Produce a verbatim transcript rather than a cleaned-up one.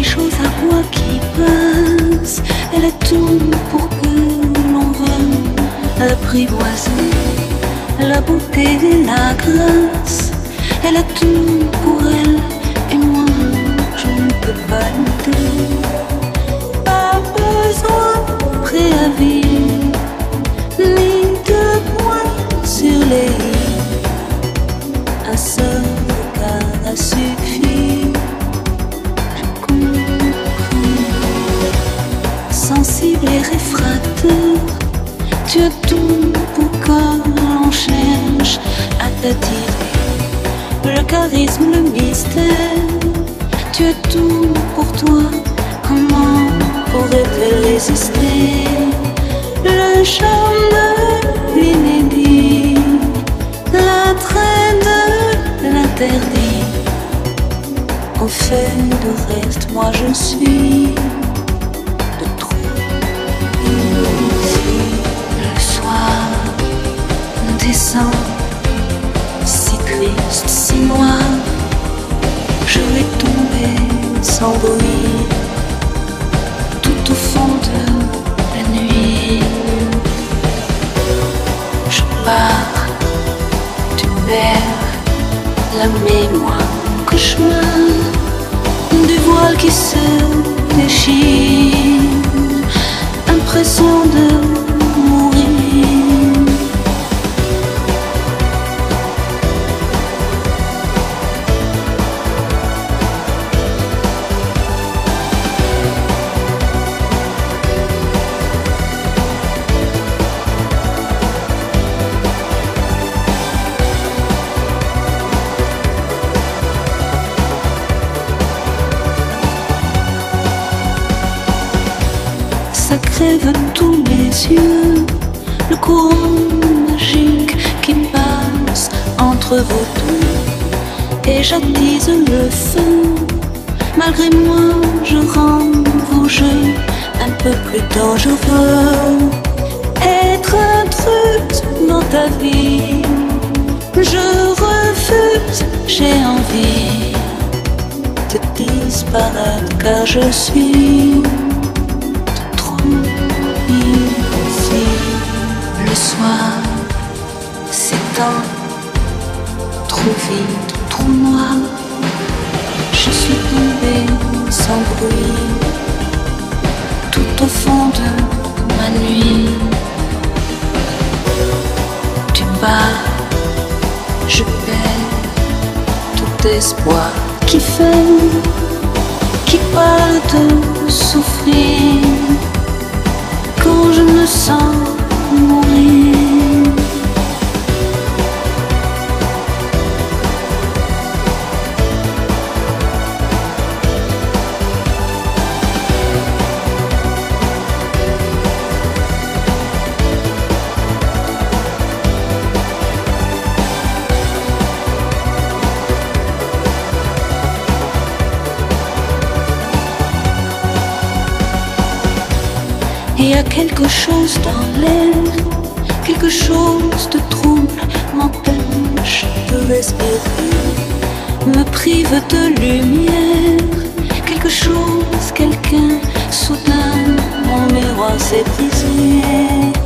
choses à bois qui passent. Elle a tout pour que l'on veuille l'apprivoiser, la beauté et la grâce. Elle a tout pour elle et moi je ne peux pas lutter. Pas besoin de préavis ni de points sur les i. Un seul regard a suffi. Sensible et réfractaire, tu as tout pour que l'on cherche à t'attirer. Le charisme, le mystère, tu as tout pour toi. Comment pourrait-elle résister? Le charme de l'inédit, l'attrait de l'interdit. Au fait de reste, moi je suis descend, si triste, si noir, je vais tomber sans bruit, tout au fond de la nuit. Je pars, tu perds la mémoire, cauchemar du voile qui se déchire, impression de mourir. Ça crève tous les yeux, le courant magique qui passe entre vos deux. Et j'attise le feu, malgré moi je rends vos jeux un peu plus dangereux. Être intruse dans ta vie, je refuse, j'ai envie de disparaître car je suis ici. Le soir s'étend trop vite, trop noir. Je suis tombée sans bruit, tout au fond de ma nuit. Tu pars, je perds tout espoir qui fait, qui parle de souffrir. Quand je me sens mourir, il y a quelque chose dans l'air, quelque chose de trouble m'empêche de respirer, me prive de lumière, quelque chose, quelqu'un, soudain mon miroir s'est brisé.